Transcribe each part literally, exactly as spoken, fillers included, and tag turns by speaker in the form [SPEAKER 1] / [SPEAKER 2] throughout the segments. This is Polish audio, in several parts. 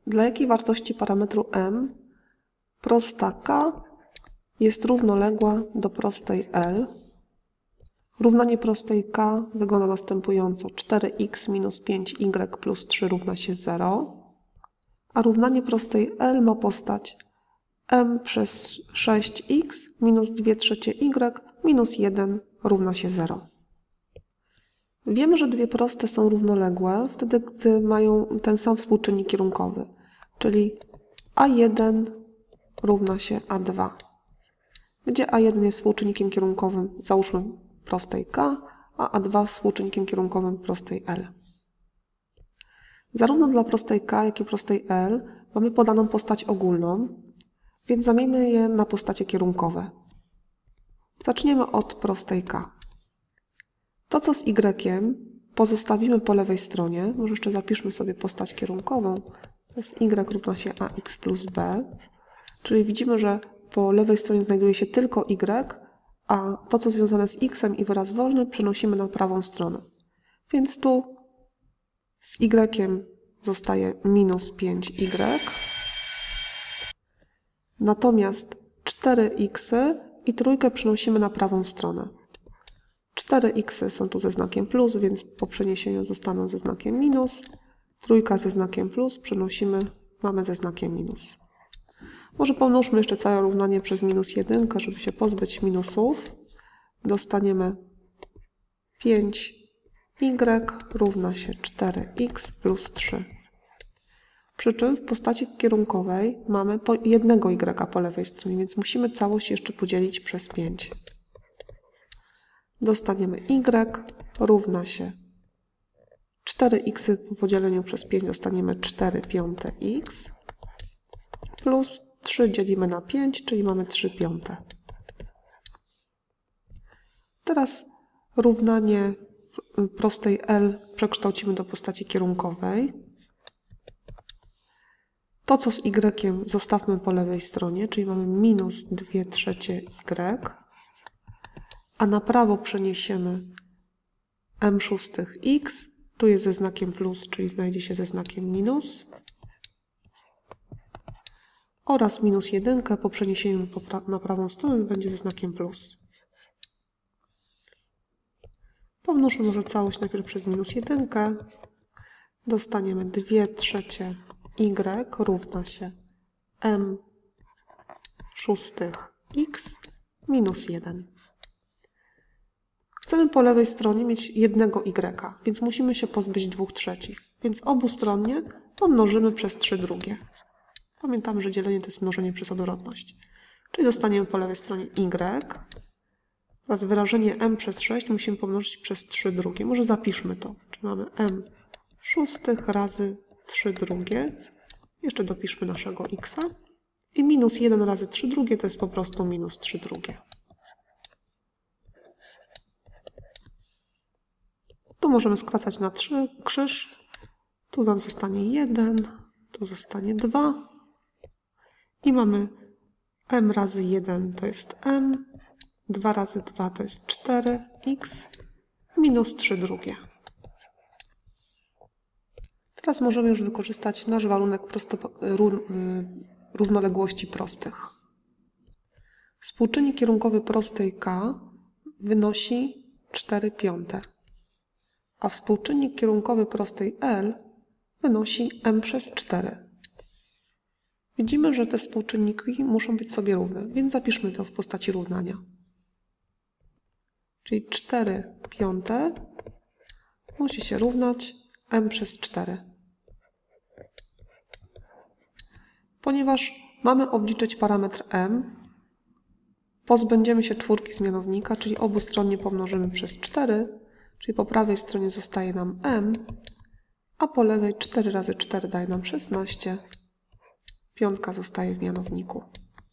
[SPEAKER 1] Dla jakiej wartości parametru m prosta k jest równoległa do prostej L? Równanie prostej k wygląda następująco. cztery x minus pięć y plus trzy równa się zero, a równanie prostej L ma postać m przez sześć x minus dwie trzecie y minus jeden równa się zero. Wiemy, że dwie proste są równoległe wtedy, gdy mają ten sam współczynnik kierunkowy, czyli a jeden równa się a dwa, gdzie a jeden jest współczynnikiem kierunkowym, załóżmy, prostej k, a a dwa współczynnikiem kierunkowym prostej L. Zarówno dla prostej k, jak i prostej L mamy podaną postać ogólną, więc zamieńmy je na postacie kierunkowe. Zaczniemy od prostej k. To, co z y pozostawimy po lewej stronie, może jeszcze zapiszmy sobie postać kierunkową, to jest y równa się ax plus b, czyli widzimy, że po lewej stronie znajduje się tylko y, a to, co związane z x i wyraz wolny, przenosimy na prawą stronę. Więc tu z y zostaje minus pięć y, natomiast cztery x i trójkę przenosimy na prawą stronę. cztery x są tu ze znakiem plus, więc po przeniesieniu zostaną ze znakiem minus. Trójka ze znakiem plus przenosimy, mamy ze znakiem minus. Może pomnóżmy jeszcze całe równanie przez minus jeden, żeby się pozbyć minusów. Dostaniemy pięć y równa się cztery x plus trzy. Przy czym w postaci kierunkowej mamy po jednego y po lewej stronie, więc musimy całość jeszcze podzielić przez pięć. Dostaniemy y równa się cztery x po podzieleniu przez pięć dostaniemy cztery piąte x plus trzy dzielimy na pięć, czyli mamy trzy piąte. Teraz równanie prostej L przekształcimy do postaci kierunkowej. To, co z y zostawmy po lewej stronie, czyli mamy minus dwie trzecie y, a na prawo przeniesiemy m szóstych x, tu jest ze znakiem plus, czyli znajdzie się ze znakiem minus, oraz minus jeden po przeniesieniu na prawą stronę będzie ze znakiem plus. Pomnóżmy może całość najpierw przez minus jeden. Dostaniemy dwie trzecie y równa się m szóstych x minus jeden. Chcemy po lewej stronie mieć jednego y, więc musimy się pozbyć dwóch trzecich. Więc obustronnie pomnożymy przez trzy drugie. Pamiętamy, że dzielenie to jest mnożenie przez odwrotność. Czyli dostaniemy po lewej stronie y. Teraz wyrażenie m przez sześć musimy pomnożyć przez trzy drugie. Może zapiszmy to. Czyli mamy m szóstych razy trzy drugie. Jeszcze dopiszmy naszego x. I minus jeden razy trzy drugie to jest po prostu minus trzy drugie. Tu możemy skracać na trzy krzyż. Tu nam zostanie jeden, tu zostanie dwa. I mamy m razy jeden to jest m, dwa razy dwa to jest cztery x, minus trzy drugie. Teraz możemy już wykorzystać nasz warunek prosto, równoległości prostych. Współczynnik kierunkowy prostej k wynosi cztery piąte, a współczynnik kierunkowy prostej L wynosi m przez cztery. Widzimy, że te współczynniki muszą być sobie równe, więc zapiszmy to w postaci równania. Czyli cztery piąte musi się równać m przez cztery. Ponieważ mamy obliczyć parametr m, pozbędziemy się czwórki z mianownika, czyli obustronnie pomnożymy przez cztery, czyli po prawej stronie zostaje nam m, a po lewej cztery razy cztery daje nam szesnaście. Piątka zostaje w mianowniku.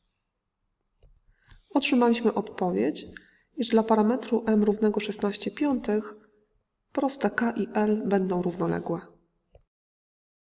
[SPEAKER 1] Otrzymaliśmy odpowiedź, iż dla parametru m równego szesnaście piątych proste k i L będą równoległe.